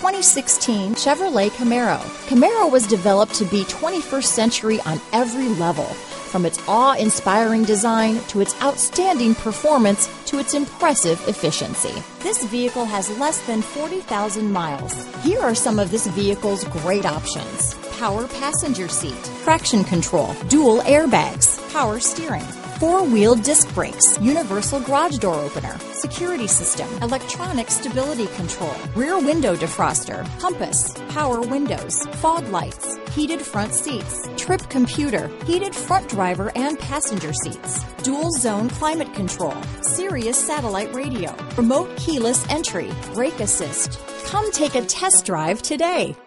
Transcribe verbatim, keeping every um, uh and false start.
twenty sixteen Chevrolet Camaro. Camaro was developed to be twenty-first century on every level, from its awe-inspiring design to its outstanding performance to its impressive efficiency. This vehicle has less than forty thousand miles. Here are some of this vehicle's great options: power passenger seat, traction control, dual airbags, power steering, four-wheel disc brakes, universal garage door opener, security system, electronic stability control, rear window defroster, compass, power windows, fog lights, heated front seats, trip computer, heated front driver and passenger seats, dual zone climate control, Sirius satellite radio, remote keyless entry, brake assist. Come take a test drive today.